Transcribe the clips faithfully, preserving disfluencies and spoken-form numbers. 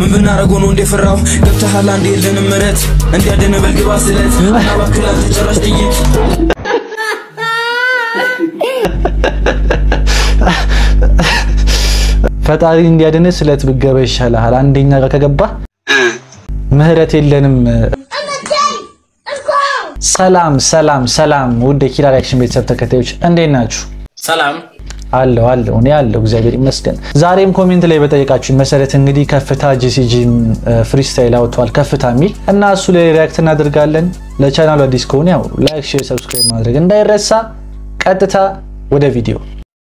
ምን ብናረገው ነው እንደፈራው ገብተሃል አንዴ የለንም ምረት እንዲያደነ በልግባ ስለት አባክላ ተጨራሽ ጥይት ፈጣሪ እንዲያደነ ስለት ብገባ ይሻላል አንደኛ ጋር ከገባ ምህረት የለንም ሰላም ሰላም ሰላም ወደ ኪራ ሪአክሽን ቤተሰብ ተከታዮች እንዴት ናችሁ ሰላም አለው አለው እኔ አለው እግዚአብሔር ይመስገን ዛሬም ኮሜንት ላይ በጠየቃችሁ መሰረት እንግዲህ ከፍታ ጂሲጂ ፍሪስታይል አውጥቷል ከፍታ ሚል እና እሱ ላይ ሪአክት እናደርጋለን ለቻናሉ አዲስ ከሆነ ያው ላይክ ሼር ሰብስክራይብ ማድረግ እንዳይረሳ ቀጥታ ወደ ቪዲዮ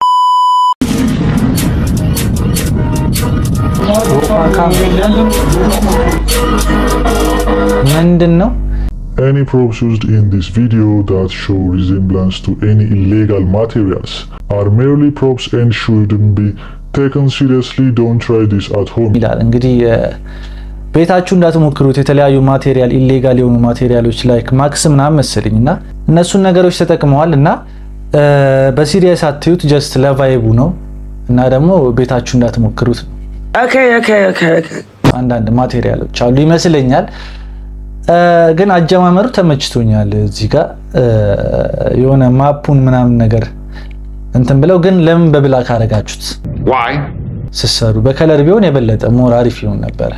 ምንድነው Any props used in this video that show resemblance to any illegal materials are merely props and shouldn't be taken seriously. Don't try this at home. ይላል እንግዲህ ቤታችሁ እንዳትሞክሩት የተለያዩ ማቴሪያል ኢሌጋል የሆኑ ማቴሪያሎች ላይክ ማክስ ምናምን መስልኝና እነሱን ነገሮች ተጠቅመዋልና በሲሪየስ አትዩት ጀስት ለቫይቡ ነው እና ደግሞ ቤታችሁ እንዳትሞክሩት ኦኬ ኦኬ ኦኬ አንዳንድ ማቴሪያሎች አሉ ይመስልኛል ግን አጀማመሩ ተመችቶኛል እዚህ ጋር የሆነ ማፑን ምናምን ነገር እንትን ብለው ግን ለምን በብላክ አረጋችሁት why ስሰሩ በከለር ቢሆን የበለጠ ሞር አሪፍ ይሆን ነበር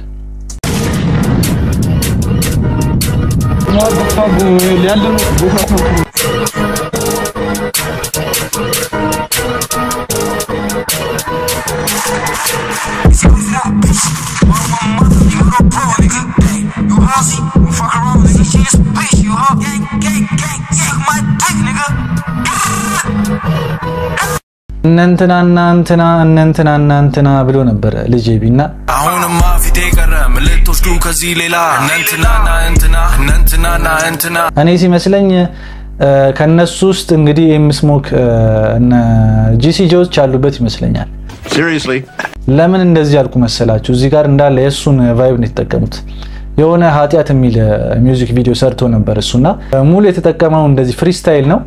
እንንተናና እንተና እንንተናና እንተና ብሎ ነበር ልጅ ቢና አሁንማ ፊቴ ቀረ ምልቶስቱ ከዚህ ሌላ እንንተናና እንተና እንንተናና እንተና እኔ ሲመስለኝ ከነሱ ውስጥ እንግዲህ ኤምስሞክ እና ጂሲጂዎች ያሉበት ይመስለኛል seriously ለምን እንደዚህ ያልኩ መሰላችሁ እዚህ ጋር እንዳለ የሱን ቫይብ ነው የተጠቀሙት የሆነ ኃጢያት የሚል ሚውዚክ ቪዲዮ ሰርቶ ነበር እሱና ሙሉ የተጠቀመው እንደዚህ ፍሪስታይል ነው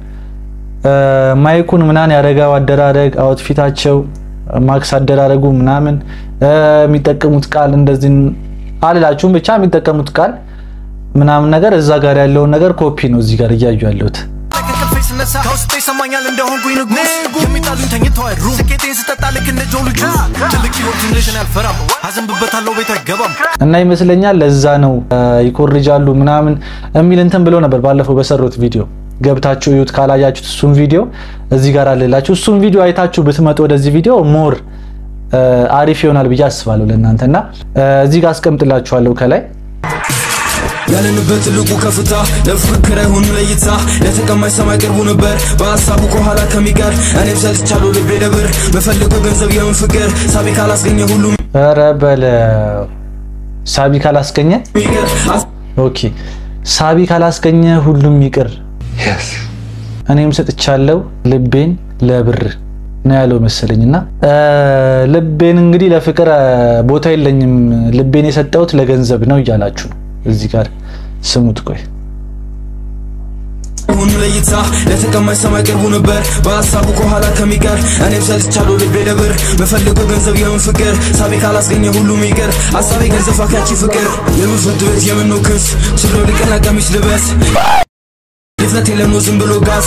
ማይኩን ምናን ያረጋው አደራረግ አውትፊታቸው ማክስ አደራረጉ ምናምን የሚጠቀሙት ቃል እንደዚህ አላላችሁም ብቻ የሚጠቀሙት ቃል ምናምን ነገር እዛ ጋር ያለው ነገር ኮፒ ነው እዚህ ጋር ያያዩ ያሉት ከውስጤ ሰማኛል እንደሆንኩኝ ንጉስ የሚጣሉኝ ተኝተዋል ሩም ስኬቴን ስጠጣልክ እንደ ጆሉጁ ትልቅ ኢንፎርሜሽን ያልፈራም አዘንብበታለሁ ቤት አይገባም እና ይመስለኛል ለዛ ነው ይኮርጃሉ ምናምን የሚል እንትን ብሎ ነበር ባለፈው በሰሩት ቪዲዮ ገብታችሁ ዩት ካላያችሁት እሱን ቪዲዮ እዚህ ጋር አለላችሁ እሱን ቪዲዮ አይታችሁ ብትመጡ ወደዚህ ቪዲዮ ሞር አሪፍ ይሆናል ብዬ አስባለሁ ለእናንተና እዚህ ጋር አስቀምጥላችኋለሁ ከላይ ያለንበት ልቁ ከፍታ ለፍክር አይሆን ለይታ ለተቀማጭ ሰማይ ቅርቡ ነበር በሐሳቡ ከኋላ ከሚቀር እኔም ሰልቻለሁ ልቤ ደብር በፈልገው ገንዘብ የምን ፍቅር ሳቢ ካላስገኘ ሁሉም ኧረ በለ ሳቢ ካላስገኘ ኦኬ ሳቢ ካላስገኘ ሁሉም ይቅር yes እኔም ሰጥቻለሁ ልቤን ለብር ነው ያለው መሰለኝና ልቤን እንግዲህ ለፍቅር ቦታ የለኝም ልቤን የሰጠሁት ለገንዘብ ነው ይያላችሁ እዚህ ጋር ስሙት ቆይ ሁሉ ለይታ ለተቀማጭ ሰማይ ቅርቡ ነበር በሐሳቡ ከኋላ ከሚቀር እኔም ሰልቻለሁ ልቤ ደብር በፈልገው ገንዘብ የምን ፍቅር ሳቢ ካላስገኘ ሁሉም ይቅር ሐሳቤ ገንዘብ አካቺ ፍቅር የምን ፍርድ ቤት የምን ነው ክስ ስሎ ልቀና ቀሚስ ልበስ ይፈት የለም ዝም ብሎ ጋስ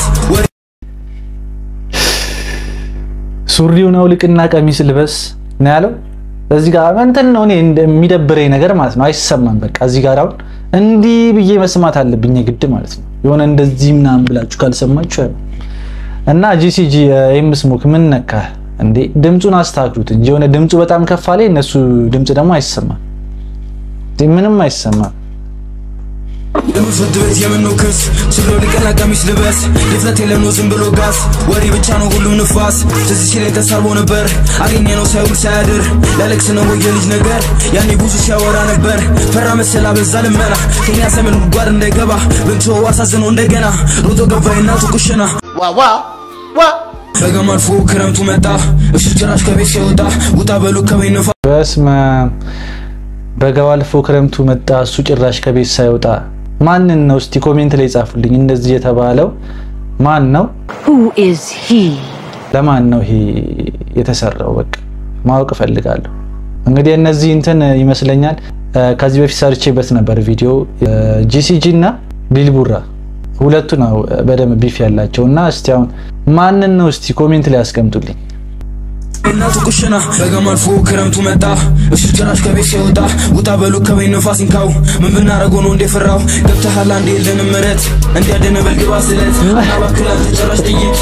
ሱሪውን አውልቅና ቀሚስ ልበስ ነው ያለው እዚህ ጋር እንትን ነው እኔ እንደሚደብረኝ ነገር ማለት ነው አይሰማም በቃ እዚህ ጋር አሁን እንዲ ብዬ መስማት አለብኝ ግድ ማለት ነው የሆነ እንደዚህ ምናምን ብላችሁ ካልሰማችሁ እና ጂሲጂ ኤምስሞክ ምን ነካ እንዴ ድምጹን አስተካክሉት እንጂ የሆነ ድምጹ በጣም ከፍ አለ እነሱ ድምጽ ደግሞ አይሰማም ምንም አይሰማም የምፍርድ ቤት የምን ነው ክስ ስሎ ልቀና ቀሚስ ልበስ ይፈት የለም ዝም ብሎ ጋስ ወሬ ብቻ ነው ሁሉም ንፋስ ትዝች ላይ ተሳርቦ ነበር አገኘ ነው ሳይውል ሳያድር ለለክስ ነው የልጅ ነገር ያኔ ብዙ ሲያወራ ነበር ፈራ መሰላ በዛ ልመና ከኛ ዘመን ጉጓድ እንዳይገባ ብንቶ አሳዝኖ እንደገና ሮጦ ገባይና ተኩሽና ዋ ዋ ዋ በገማል ፉ ክረምቱ መጣ እሱ ጭራሽ ከቤት ሲወጣ ውጣ በሉ ከቤት ነፋ በስመ በገዋል ፉ ክረምቱ መጣ እሱ ጭራሽ ከቤት ሳይወጣ ማንን ነው እስቲ ኮሜንት ላይ ጻፉልኝ እንደዚህ የተባለው ማን ነው who is he ለማን ነው ይሄ የተሰራው በቃ ማወቅ ፈልጋለሁ እንግዲህ እነዚህ እንትን ይመስለኛል ከዚህ በፊት ሰርቼበት ነበር ቪዲዮ ጂሲጂ እና ቢልቡራ ሁለቱ ነው በደንብ ቢፍ ያላቸውና እስቲ አሁን ማንን ነው እስቲ ኮሜንት ላይ አስቀምጡልኝ እናቱ ኩሽና በገማል ፉ ክረምቱ መጣ እሺ ጭራሽ ከቤት ሲወጣ ውጣ በሉ ከበይ ነፋስ እንካው ምን ብናረገው ነው እንደፈራው ገብተሃል አንዴ የለንም ምረት እንዲያደነ በልግባ ስለት አባክላ ተጨራሽ ጥይት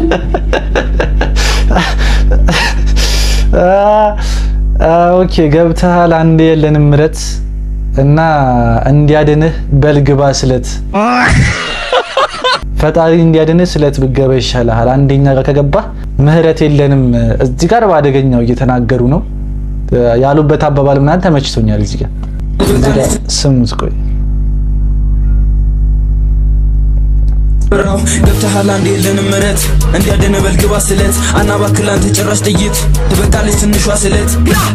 ኦኬ ገብተሃል አንዴ የለንም ምረት እና እንዲያደነህ በልግባ ስለት ፈጣሪ እንዲያደነህ ስለት ብገባ ይሻላል አንዴኛ ጋር ከገባ ምህረት የለንም እዚህ ጋር ባደገኛው እየተናገሩ ነው ያሉበት አባባል ምናን ተመችቶኛል እዚህ ጋር ስሙት ቆይ ገብተሃል አንዴ የለንም ምረት እንዲያደነ በልግባ ስለት አናባክላን ተጨራሽ ጥይት ትበቃለች ትንሿ ስለት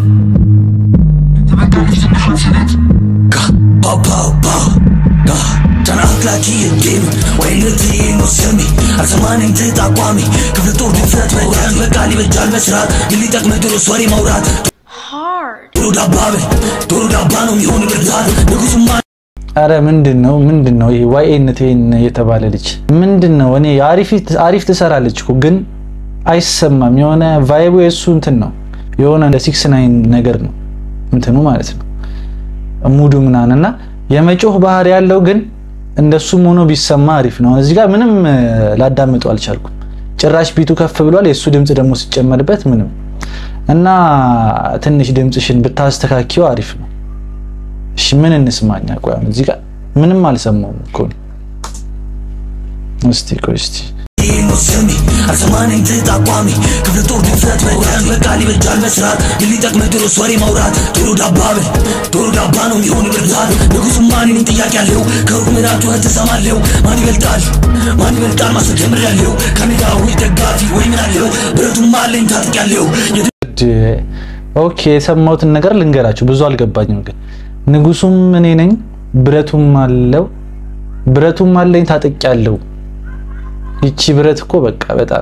ትበቃለች ትንሿ ስለት ፓ ፓ ፓ ጋ ተናክላኪ እንዴም ወይልቲ ነው ሰሚ አሰማንም ተጣቋሚ ክፍልጦር ድፍረት ወያን በቃሊ በጃል መስራት ሊጠቅም ድሮስ ወሬ ማውራት ዶሮ ዳባበ ዶሮ ዳባ ነው የሚሆን ብርታት ንጉስማ አረ ምንድነው ምንድነው ይሄ ዋይኤንቲን የተባለ ልጅ ምንድነው እኔ አሪፍ አሪፍ ተሰራለች እኮ ግን አይሰማም የሆነ ቫይቡ የሱ እንትን ነው የሆነ እንደ ሲክስ ናይን ነገር ነው እንትኑ ማለት ነው ሙዱ ምናንና የመጮህ ባህር ያለው ግን እንደሱም ሆኖ ቢሰማ አሪፍ ነው እዚህ ጋር ምንም ላዳምጠው አልቻልኩም ጭራሽ ቢቱ ከፍ ብሏል የሱ ድምጽ ደግሞ ሲጨመርበት ምንም እና ትንሽ ድምጽሽን ብታስተካክዩ አሪፍ ነው እሺ ምን እንስማኛ ቆይ አሁን እዚህ ጋር ምንም አልሰማውም እኮ እስቲ ቆይ እስቲ ሰሚ አሰማንም ተጣቋሚ ክፍልጦር ድፍረት ወያን በቃሊ በጃል መስራት ሊጠቅም ድሮስ ወሬ ማውራት ዶሮ ዳባበ ዶሮ ዳባ ነው የሚሆን ብርታት ንጉስማ እኔን ጥያቄ ያለው ከሩቅ ምራቱ ተሰማለው ማን ይበልጣል ማን ይበልጣል ማስጀምር ያለው ከሜዳው ደጋፊ ወይ ምን አለው ብረቱማ አለኝ ታጥቅ ያለው ኦኬ የሰማሁትን ነገር ልንገራችሁ ብዙ አልገባኝም ግን ንጉሱም እኔ ነኝ ብረቱም አለው ብረቱም አለኝ ታጥቅ ያለው ይቺ ብረት እኮ በቃ በጣም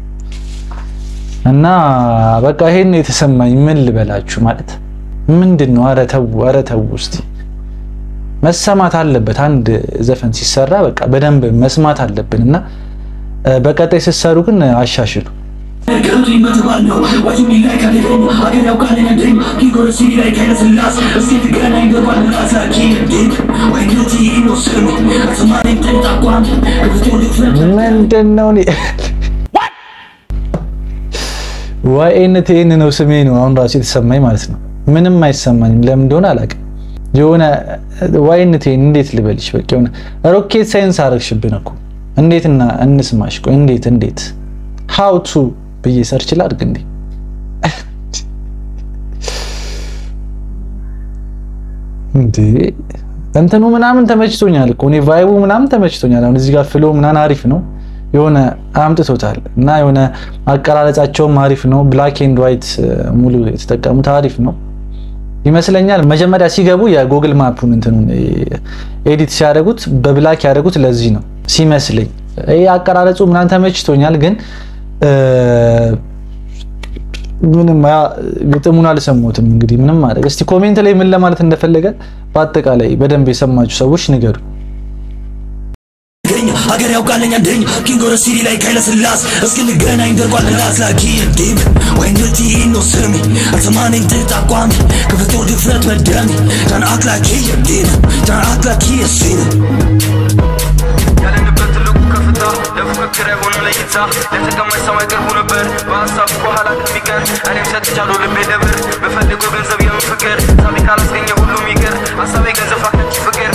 እና በቃ ይሄን የተሰማኝ ምን ልበላችሁ ማለት ምንድነው አረ ተው አረ ተው እስቲ መሰማት አለበት አንድ ዘፈን ሲሰራ በቃ በደንብ መስማት አለብንና በቀጣይ ሲሰሩ ግን አሻሽሉ ገሩት ይመጣባለው ወጅም ላይ ካለኝ አገራው ካለኝ እንደኝ ኪጎርሲ ላይ ካለስላስ እስቲ ገናኝ ገባል አሳኪ ዲክ ወይንቲ ነው ስም አስማኔ ተጣቋም ምንድነው ኔ ዋይኤንቲን ነው ስሜ ነው አሁን ራሱ የተሰማኝ ማለት ነው ምንም አይሰማኝም ለምን እንደሆነ አላውቅም የሆነ ዋይኤንቲን እንዴት ልበልሽ በቃ የሆነ ሮኬት ሳይንስ አረግሽብን እኮ እንዴትና እንስማሽ ቆይ እንዴት እንዴት how to በየ ሰርች ላድርግ እንዴ እንዴ እንትኑ ምናምን ተመችቶኛል እኮ እኔ ቫይቡ ምናምን ተመችቶኛል አሁን እዚህ ጋር ፍሎ ምናምን አሪፍ ነው የሆነ አምጥቶታል እና የሆነ አቀራረጻቸው አሪፍ ነው ብላክ ኤንድ ዋይት ሙሉ የተጠቀሙት አሪፍ ነው ይመስለኛል መጀመሪያ ሲገቡ የጉግል ማፑን እንትኑን ኤዲት ሲያደርጉት በብላክ ያደርጉት ለዚህ ነው ሲመስለኝ ይሄ አቀራረጹ ምናምን ተመችቶኛል ግን ምንም ያ ግጥሙን አልሰሙትም እንግዲህ ምንም ማለት እስቲ ኮሜንት ላይ ምን ለማለት እንደፈለገ በአጠቃላይ በደንብ የሰማችሁ ሰዎች ንገሩ ሀገር ያውቃለኝ አንደኝ ኪንጎርሲ ላይ ካለስላስ እስኪንገናኝ ደርጓል ላስላኪ ዲክ ወይንቲ ነው ስም አስማኔ ተጣቋም ክፍልጦር ድፍረት መደም ተናክላኪ ዲክ ተናክላኪ እስቲ ያለንበት ትልቁ ከፍታ ለፉክክር አይሆንም ለይታ ለተቀመጥ ሰው አይቀርቡ ነበር በሀሳብ በኋላ ከሚቀር እኔም ሰጥቻለሁ ልቤ ደብር በፈልገው ገንዘብ የምፍቅር ሳቢ ካላስገኘ ሁሉም ይቀር ሀሳቤ ገንዘብ አከች ፍቅር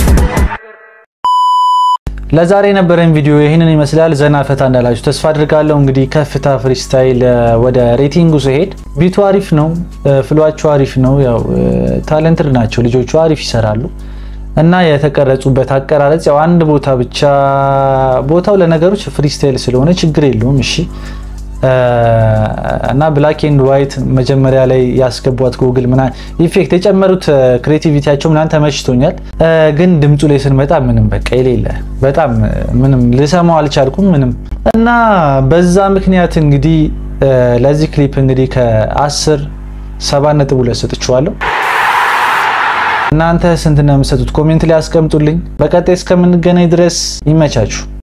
ለዛሬ የነበረን ቪዲዮ ይሄንን ይመስላል ዘና ፈታ እንዳላችሁ ተስፋ አድርጋለሁ እንግዲህ ከፍታ ፍሪስታይል ወደ ሬቲንጉ ሲሄድ ቢቱ አሪፍ ነው ፍሏቸው አሪፍ ነው ያው ታለንትድ ናቸው ልጆቹ አሪፍ ይሰራሉ እና የተቀረጹበት አቀራረጽ ያው አንድ ቦታ ብቻ ቦታው ለነገሮች ፍሪስታይል ስለሆነ ችግር የለውም እሺ እና ብላክ ኤንድ ዋይት መጀመሪያ ላይ ያስገቧት ጉግል ምና ኢፌክት የጨመሩት ክሬቲቪቲያቸው ምናን ተመችቶኛል ግን ድምጹ ላይ ስንመጣ ምንም በቃ የሌለ በጣም ምንም ልሰማው አልቻልኩም ምንም እና በዛ ምክንያት እንግዲህ ለዚህ ክሊፕ እንግዲህ ከአስር ሰባት ነጥብ ሁለት ሰጥቻለሁ። እናንተ ስንት ነው የምትሰጡት? ኮሜንት ላይ አስቀምጡልኝ። በቀጣይ እስከምንገናኝ ድረስ ይመቻችሁ።